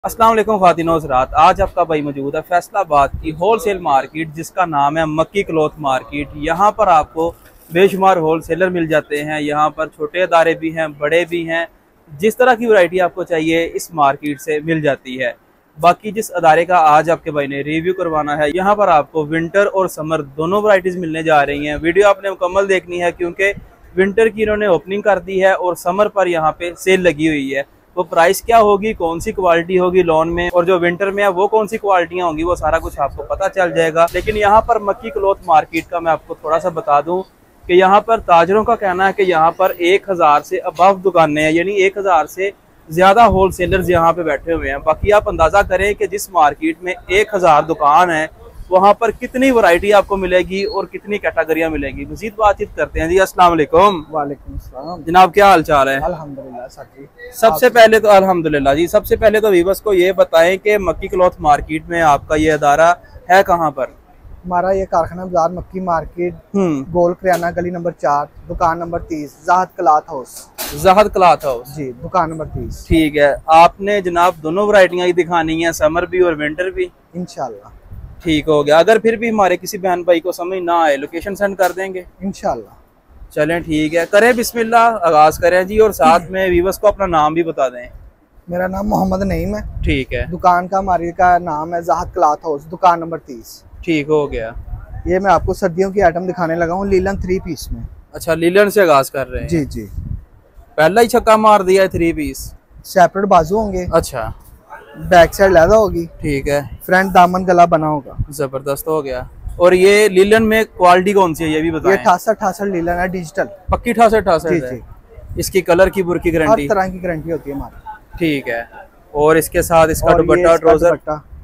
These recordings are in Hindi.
अस्सलाम वालेकुम ख्वातीन और हज़रात, आज आपका भाई मौजूद है फैसलाबाद की होलसेल मार्केट जिसका नाम है मक्की क्लॉथ मार्केट। यहाँ पर आपको बेशुमार होलसेलर मिल जाते हैं। यहाँ पर छोटे अदारे भी हैं, बड़े भी हैं। जिस तरह की वैरायटी आपको चाहिए इस मार्केट से मिल जाती है। बाकी जिस अदारे का आज आपके भाई ने रिव्यू करवाना है, यहाँ पर आपको विंटर और समर दोनों वैरायटीज़ मिलने जा रही हैं। वीडियो आपने मुकम्मल देखनी है क्योंकि विंटर की इन्होंने ओपनिंग कर दी है और समर पर यहाँ पे सेल लगी हुई है। वो प्राइस क्या होगी, कौन सी क्वालिटी होगी लॉन में, और जो विंटर में है वो कौन सी क्वालिटियां होंगी, वो सारा कुछ आपको पता चल जाएगा। लेकिन यहाँ पर मक्की क्लॉथ मार्केट का मैं आपको थोड़ा सा बता दूं कि यहाँ पर ताजरों का कहना है कि यहाँ पर 1000 से अबव दुकानें हैं, यानी 1000 से ज्यादा होलसेलर्स यहाँ पे बैठे हुए हैं। बाकी आप अंदाजा करें कि जिस मार्केट में 1000 दुकान है वहाँ पर कितनी वैरायटी आपको मिलेगी और कितनी कैटेगरियां मिलेगी। मजीद बातचीत करते हैं जी। अस्सलाम वालेकुम। वालेकुम अस्सलाम जनाब, क्या हाल चाल है? अल्हम्दुलिल्लाह साथी। सबसे पहले तो अल्हम्दुलिल्लाह जी, सबसे पहले तो वीवर्स को ये बताएं कि मक्की क्लॉथ मार्केट में आपका ये अदारा है कहाँ पर? हमारा ये कारखाना बाजार मक्की मार्केट, गोल किराना गली नंबर 4, दुकान number 30, Zahid cloth house. Zahid cloth house ji, दुकान नंबर 30। ठीक है। आपने जनाब दोनों वैरायटियां ही दिखानी है, समर भी और विंटर भी? इंशाल्लाह। ठीक हो गया। अगर फिर भी हमारे किसी बहन भाई को समझ ना आए, लोकेशन सेंड कर देंगे इंशाल्लाह। चलें ठीक है, करें बिस्मिल्लाह, आगाज करें जी। और साथ में वीवर्स को अपना नाम भी बता दें। मेरा नाम मोहम्मद नईम है। ठीक है। दुकान का हमारी का नाम है ज़ाहद क्लॉथ हाउस, दुकान नंबर 30। ठीक हो गया। ये मैं आपको सर्दियों की आइटम दिखाने लगा हूँ लीलन 3 पीस में। अच्छा, लीलन से आगाज कर रहे हैं? जी जी। पहला ही छक्का मार दिया है 3 पीस। सेपरेट बाजू होंगे। अच्छा, बैक साइड लैदा होगी। ठीक है। फ्रंट दामन गला बना होगा। जबरदस्त हो गया। और ये लीलन में क्वालिटी कौन सी है ये भी बताएं। ये 68 लीलन है, डिजिटल पक्की 68 जी है। जी। इसकी कलर की बुर की गारंटी? हर तरह की गारंटी होती है हमारी। ठीक है। और इसके साथ इसका दुपट्टा, ट्राउजर,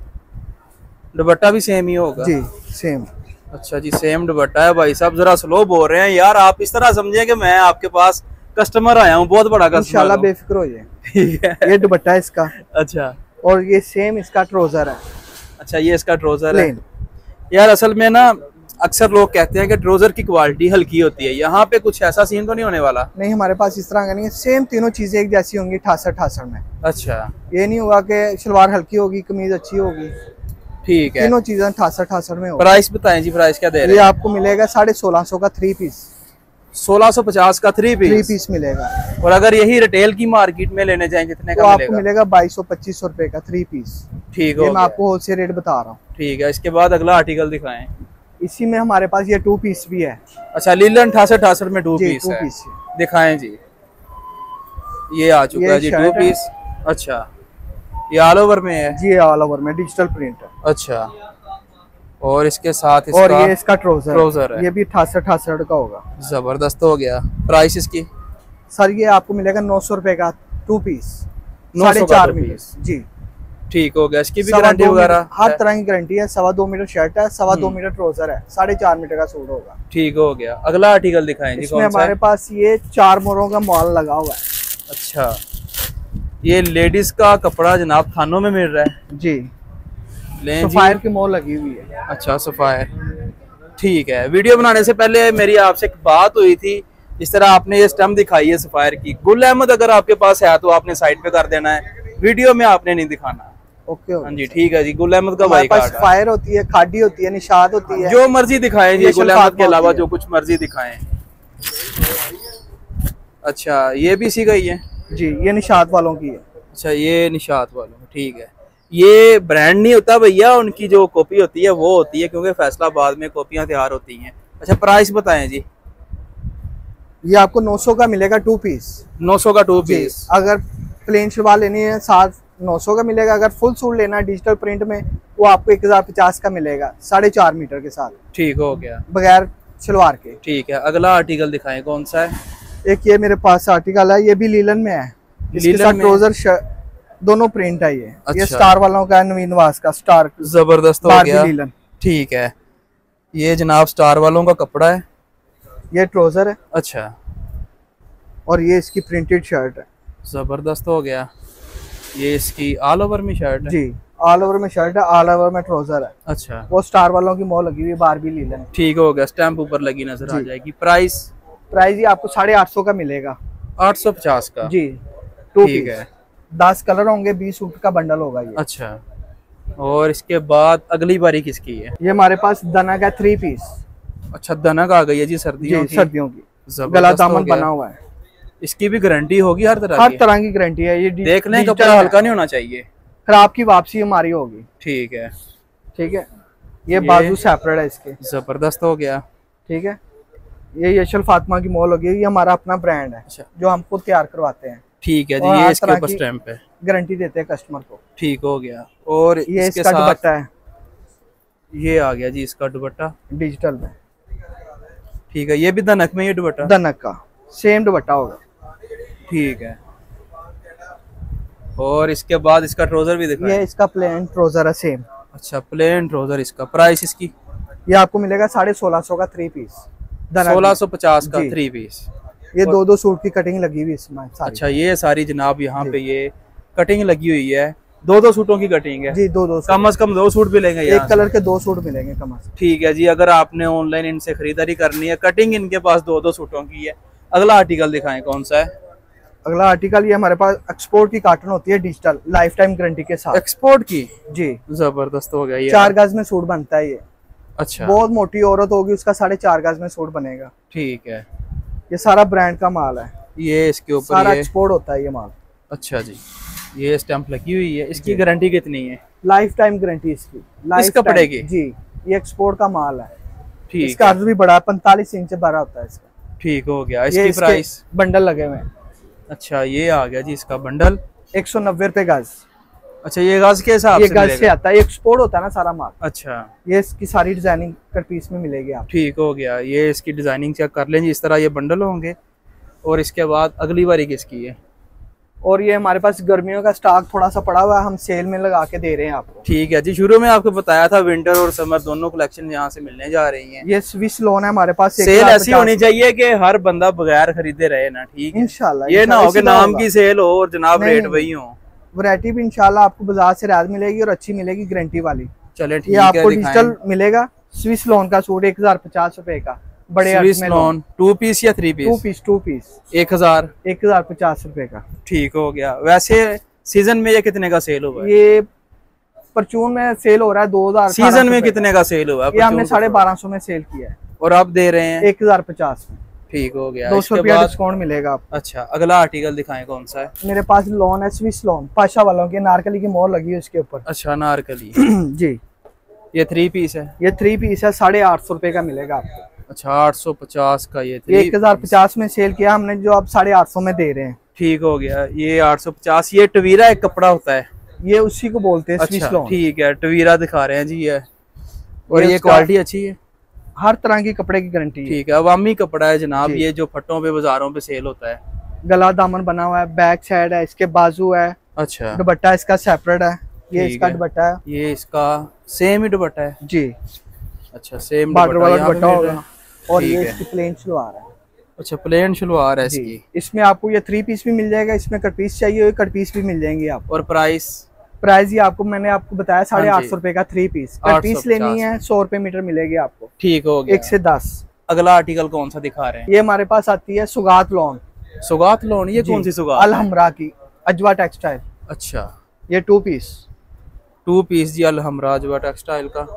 दुपट्टा भी सेम ही होगा? जी सेम। अच्छा जी, सेम दुपट्टा है। भाई साहब जरा स्लो बोल रहे हैं यार, आप इस तरह समझे कि मैं आपके पास कस्टमर आया हूँ, बहुत बड़ा कस्टमर। इंशाल्लाह बेफिक्र हो जाए। ठीक है। ये दुपट्टा है इसका। अच्छा। और ये सेम इसका ट्राउजर है। अच्छा, ये इसका ट्राउजर है। यार असल में ना अक्सर लोग कहते हैं कि ट्राउजर की क्वालिटी हल्की होती है, यहाँ पे कुछ ऐसा सीन तो नहीं होने वाला? नहीं, हमारे पास इस तरह का नहीं है। सेम तीनों चीजें एक जैसी होंगी 68 में। अच्छा, ये नहीं होगा कि शलवार हल्की होगी कमीज अच्छी होगी। ठीक है। तीनों चीजें 68 में होगी। प्राइस बताएं जी, प्राइस क्या दे रहे हैं? ये आपको मिलेगा 1650 का 3 पीस। 1650 का 3 पीस मिलेगा। और अगर यही रिटेल की मार्केट में लेने जाएं कितने तो का आपको मिलेगा 2200-2500 रुपए का 3 पीस। ठीक है, मैं आपको होलसेल रेट बता रहा हूँ। ठीक है। इसके बाद अगला आर्टिकल दिखाएं। इसी में हमारे पास ये 2 पीस भी है। अच्छा, लीलन 68 में 2 पीस है। दिखाएं जी। ये आ चुका है जी 2 पीस। अच्छा, ये ऑल ओवर में है? जी, ऑल ओवर में डिजिटल प्रिंट है। अच्छा। और इसके साथ इसका, और ये इसका ट्राउजर है। ये भी 68 का होगा। जबरदस्त हो गया। प्राइस इसकी? सर ये आपको मिलेगा 900 रुपए का 2 पीस, 4.5 मीटर जी। ठीक हो गया। इसकी भी गारंटी वगैरह? हर तरह की गारंटी है। 2.25 मीटर शर्ट है, 2.25 मीटर ट्राउजर है, 4.5 मीटर का सूट होगा। ठीक हो गया। अगला आर्टिकल दिखाएं जी। इसमें हमारे पास ये 4 मोरों का मॉल लगा हुआ है। अच्छा, ये लेडीज का कपड़ा जनाब थानों में मिल रहा है जी। सफायर की मोल लगी हुई है। अच्छा, सफायर। ठीक है। वीडियो बनाने से पहले मेरी आपसे एक बात हुई थी, इस तरह आपने ये स्टैम्प दिखाई है सफायर की। गुल अहमद अगर आपके पास है तो आपने साइड पे कर देना है, वीडियो में आपने नहीं दिखाना। ओके। हाँ जी, ठीक है जी। गुल अहमद का भाई पास सफायर होती है, खाडी होती है, निशाद होती है, जो मर्जी दिखाएं जी। गुल अहमद के अलावा जो कुछ मर्जी दिखाएं। अच्छा, ये भी इसी का ही है जी। ये निशाद वालों की है। अच्छा, ये निशात वालों। ठीक है। ये ब्रांड नहीं होता भैया, उनकी जो कॉपी होती है वो होती है, क्योंकि फैसलाबाद में कॉपियां तैयार होती हैं। अच्छा, प्राइस बताएं जी। ये आपको 900 का मिलेगा 2 पीस। 900 का 2 पीस। अगर प्लेन शलवार लेनी है 900 का मिलेगा। अगर फुल सूट लेना है डिजिटल प्रिंट में वो आपको 1050 का मिलेगा, 4.5 मीटर के साथ। ठीक हो गया, बगैर शलवार के। ठीक है। अगला आर्टिकल दिखाएं, कौन सा है? एक ये मेरे पास आर्टिकल है, ये भी लीलन में है। ट्राउजर दोनों प्रिंट है। ये अच्छा। ये स्टार वालों का है, नवीन नवाज का स्टार। जबरदस्त हो गया। लीलन। ठीक है। ये जनाब स्टार वालों का कपड़ा है। ये ट्राउजर है। अच्छा। और ये इसकी प्रिंटेड शर्ट है। जबरदस्त हो गया। ये इसकी ऑल ओवर में शर्ट है? जी, ऑल ओवर में शर्ट है, ऑल ओवर में ट्राउजर है। अच्छा। वो स्टार वालों की मोल लगी हुई है, बारबी लीलन। ठीक हो गया। स्टैंप ऊपर लगी नजर आ जाएगी। प्राइस ये आपको 850 का मिलेगा। 850 का? जी। ठीक है। 10 कलर होंगे, 20 सूट का बंडल होगा ये। अच्छा, और इसके बाद अगली बारी किसकी है? ये हमारे पास दनक है 3 पीस। अच्छा, दनक आ गई है जी, सर्दियों जी की। सर्दियों की, जबरदस्त गला हो दामन गया। बना हुआ है। इसकी भी गारंटी होगी हर तरह की गारंटी है। ये देख लें, डिजिटल कपड़ा है। हल्का नहीं होना चाहिए। फिर आपकी वापसी हमारी होगी। ठीक है। ठीक है, ये बाजू सेपरेट है इसके। जबरदस्त हो गया। ठीक है, ये यशल फातिमा की मॉल होगी, ये हमारा अपना ब्रांड है। अच्छा, जो हम खुद तैयार करवाते हैं। ठीक है जी, और ये हर इसके तरह ऊपर की स्टैंप है, गारंटी देते हैं कस्टमर को। ठीक हो गया। और ये इसके इसका साथ दुपट्टा है ये आ गया जी, इसका दुपट्टा। डिजिटल में। ठीक है, ये भी दनक में, ये दुपट्टा दनक का सेम दुपट्टा होगा। ठीक है। और इसके बाद इसका ट्राउजर भी दिखाएं। ये इसका प्लेन ट्राउजर है सेम। अच्छा, प्लेन ट्राउजर। इसका प्राइस इसकी ये आपको मिलेगा 1650 का 3 पीस। 1650 का 3 पीस। ये 2-2 सूट की कटिंग लगी हुई इसमें सारी। अच्छा, ये सारी जनाब यहाँ पे ये कटिंग लगी हुई है, 2-2 सूटों की कटिंग है जी। 2-2 कम से कम 2 सूट मिलेंगे, एक कलर के 2 सूट मिलेंगे कम से कम। ठीक है जी। अगर आपने ऑनलाइन इनसे खरीदारी करनी है, कटिंग इनके पास 2-2 सूटों की है। अगला आर्टिकल दिखाएं, कौन सा है? अगला आर्टिकल ये हमारे पास एक्सपोर्ट की कॉटन होती है, डिजिटल लाइफ टाइम गारंटी के साथ। एक्सपोर्ट की? जी, जबरदस्त हो गया ये। 4 गज में सूट बनता है ये। अच्छा, बहुत मोटी औरत होगी उसका 4.5 गज में सूट बनेगा। ठीक है। ये सारा ब्रांड का माल है, ये इसके ऊपर सारा ये एक्सपोर्ट होता है ये माल। अच्छा जी, ये स्टैंप लगी हुई है। इसकी गारंटी कितनी है? लाइफ टाइम गारंटी इसकी। इस कपड़े की? जी, ये एक्सपोर्ट का माल है। ठीक है। इसका अर्ज भी बड़ा है, 45 इंच बड़ा होता है इसका। ठीक हो गया। ये इसकी प्राइस? बंडल लगे हुए हैं। अच्छा, ये आ गया जी इसका बंडल, 190 रुपए गज। अच्छा, ये गज के हिसाब ये से गज से आता है, एक्सपोर्ट होता है ना सारा माल। अच्छा, ये इसकी सारी डिजाइनिंग कट पीस में मिलेगी आप। ठीक हो गया। ये इसकी डिजाइनिंग चेक कर लें जी, इस तरह ये बंडल होंगे। और इसके बाद अगली बारी किसकी है? और ये हमारे पास गर्मियों का स्टॉक थोड़ा सा पड़ा हुआ है, हम सेल में लगा के दे रहे हैं आपको। ठीक है जी। शुरू में आपको बताया था विंटर और समर दोनों कलेक्शन यहाँ से मिलने जा रही हैं। ये स्विस लोन है हमारे पास। सेल ऐसी होनी चाहिए कि हर बंदा बगैर खरीदे रहे ना। ठीक है, इंशाल्लाह। ये ना हो कि नाम की सेल हो और जनाब रेट वही हो। वैरायटी भी इंशाल्लाह आपको बाजार से राहत मिलेगी और अच्छी मिलेगी, गारंटी वाली। चले, ठीक ये है। आपको डिजिटल मिलेगा। स्विस लोन का सूट 1050 रुपए का, बड़े स्विस लोन 2 पीस या 3 पीस? 2 पीस 1050 रुपए का। ठीक हो गया। वैसे सीजन में ये कितने का सेल हुआ है? ये परचून में सेल हो रहा है 2000। सीजन में कितने का सेल हुआ है? ये हमने 1250 में सेल किया है और आप दे रहे हैं 1050 में। ठीक हो गया। 200 रुपया डिस्काउंट मिलेगा आपको। अच्छा, अगला आर्टिकल दिखाएं, कौन सा है? मेरे पास लोन है स्विस लोन, पाशा वालों के, नारकली की मोहर लगी है उसके ऊपर। अच्छा, नारकली। जी, ये 3 पीस है? ये 3 पीस है, 850 रुपए का मिलेगा आपको। अच्छा, 850 का ये 1050 में सेल किया हमने, जो आप 850 में दे रहे हैं। ठीक हो गया। ये 850। ये टवीरा एक कपड़ा होता है, ये उसी को बोलते हैं स्विस लोन। ठीक है, टवीरा दिखा रहे हैं जी ये। और ये क्वालिटी अच्छी है, हर तरह की कपड़े की गारंटी है। ठीक है, अवामी कपड़ा है जनाब। ये जो फटों पे बाजारों पे सेल होता है। गला दामन बना हुआ है, बैक साइड है, इसके बाजू है। अच्छा, दुपट्टा इसका सेपरेट है। ये इसका दुपट्टा है। ये इसका सेम ही दुपट्टा है जी। अच्छा, सेम बॉर्डर वाला दुपट्टा होगा। और ठीक ये है। इसकी प्लेन शलवार है। अच्छा, प्लेन शलवार है इसकी। इसमें आपको ये 3 पीस भी मिल जाएगा, इसमें कट पीस चाहिए कट पीस भी मिल जाएंगे आपको। और प्राइस? प्राइस ये आपको मैंने आपको बताया 850 रुपए का 3 पीस। कट पीस 850 लेनी है 100 रुपए मीटर मिलेगी आपको। ठीक हो गया। 1 से 10। अगला आर्टिकल कौन सा दिखा रहे हैं? ये हमारे पास आती है सुगात लोन। सुगात लोन? ये कौन सी सुगात? अलहमरा की, अजवा टेक्सटाइल। अच्छा, ये 2 पीस। 2 पीस जी, अलहमरा अजवा टेक्सटाइल का।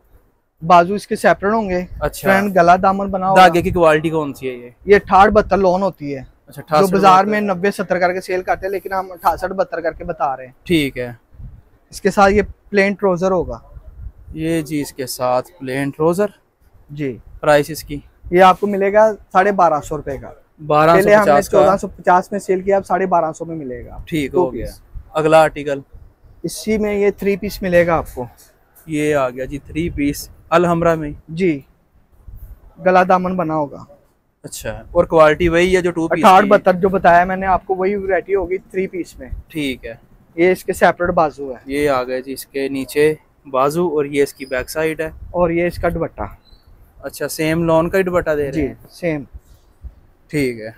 बाजू इसके सेपरेट होंगे। अच्छा, फ्रंट गला दामन बना होगा। धागे की क्वालिटी कौन सी है ये? ये 68-72 लोन होती है। अच्छा, जो बाजार में 90-70 करके सेल करते हैं, लेकिन हम 68-72 करके बता रहे हैं। ठीक है। इसके साथ ये प्लेन ट्राउजर होगा। ये जी, इसके साथ प्लेन ट्राउजर। जी। प्राइस इसकी? ये आपको मिलेगा 1250 रुपए का। 1250 हमने का। 1450 में सेल किया, अब 1250 में मिलेगा। ठीक हो गया। अगला आर्टिकल? इसी में ये 3 पीस मिलेगा आपको। ये आ गया जी 3 पीस अलहमरा में। जी, गला दामन बना होगा। अच्छा, और क्वालिटी वही है जो 2 पीस? 68-72 जो बताया मैंने आपको, वही वैरायटी होगी 3 पीस में। ठीक है। ये इसके सेपरेट बाजू है। ये आ गए जी इसके नीचे बाजू, और ये इसकी बैक साइड है। और ये इसका दुपट्टा। अच्छा, सेम लॉन का ही दुपट्टा दे रहे हैं? सेम। ठीक है।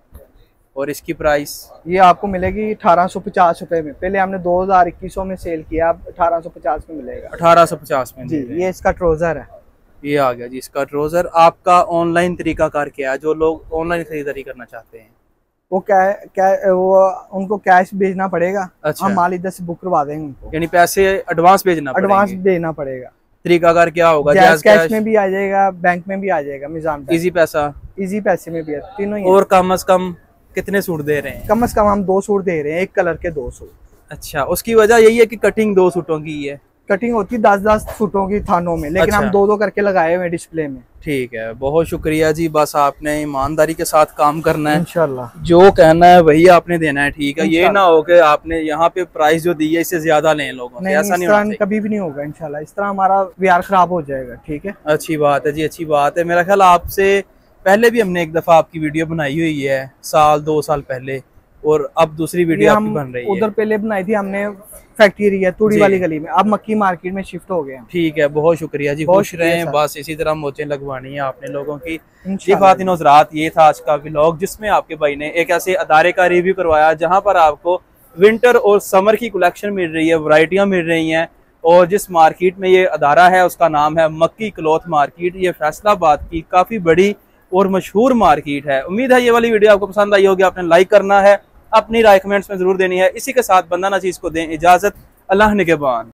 और इसकी प्राइस? ये आपको मिलेगी 1850 रुपए में। पहले हमने 2021 में सेल किया, अब 1850 में मिलेगा। 1850 में जी। ये इसका ट्राउजर है। ये आ गया जी इसका ट्राउजर। आपका ऑनलाइन तरीका कार क्या है, जो लोग ऑनलाइन खरीदारी करना चाहते हैं? वो उनको कैश भेजना पड़ेगा। अच्छा। हम माल इधर से बुक करवा देंगे उनको, यानी पैसे एडवांस भेजना एडवांस पड़ेंगे। देना पड़ेगा। तरीकाकार क्या होगा? जैज कैश में भी आ जाएगा, बैंक में भी आ जाएगा, मिजान इजी पैसा, इजी पैसे में भी है, तीनों ही। और कम से कम कितने सूट दे रहे हैं? कम से कम हम 2 सूट दे रहे हैं, एक कलर के 2 सूट। अच्छा, उसकी वजह यही है कि कटिंग 2 सूटों की है? कटिंग होती 10-10 सूटों की थानों में, लेकिन अच्छा। हम 2-2 करके लगाए हुए डिस्प्ले में। ठीक है, बहुत शुक्रिया जी। बस आपने ईमानदारी के साथ काम करना है, इंशाल्लाह जो कहना है वही आपने देना है। ठीक है, ये ना हो कि आपने यहाँ पे प्राइस जो दी है इससे ज्यादा लें लोगों से, ऐसा नहीं होना चाहिए। कभी भी नहीं होगा इंशाल्लाह, इस तरह हमारा व्यवहार खराब हो जाएगा। ठीक है, अच्छी बात है जी, अच्छी बात है। मेरा ख्याल आपसे पहले भी हमने एक दफा आपकी वीडियो बनाई हुई है, 2 साल पहले, और अब दूसरी वीडियो आपकी बन रही है। उधर पहले बनाई थी हमने फैक्ट्री एरिया तूड़ी वाली गली में, अब मक्की मार्केट में शिफ्ट हो गए। ठीक है, बहुत शुक्रिया जी, खुश रहें। बस इसी तरह मोचें लगवानी है आपने लोगों की। जी ख़वातीन और हज़रात, ये था आज का व्लॉग, जिसमें आपके भाई ने एक ऐसे अदारे का रिव्यू करवाया जहां पर आपको विंटर और समर की कलेक्शन मिल रही है, वैरायटियां मिल रही हैं। और जिस मार्केट में ये अदारा है उसका नाम है मक्की क्लॉथ मार्केट। ये फैसलाबाद की काफ़ी बड़ी और मशहूर मार्केट है। उम्मीद है ये वाली वीडियो आपको पसंद आई होगी। आपने लाइक करना है, अपनी राय कमेंट्स में जरूर देनी है। इसी के साथ बंदा नाचीज को दें इजाजत। अल्लाह निगहबान।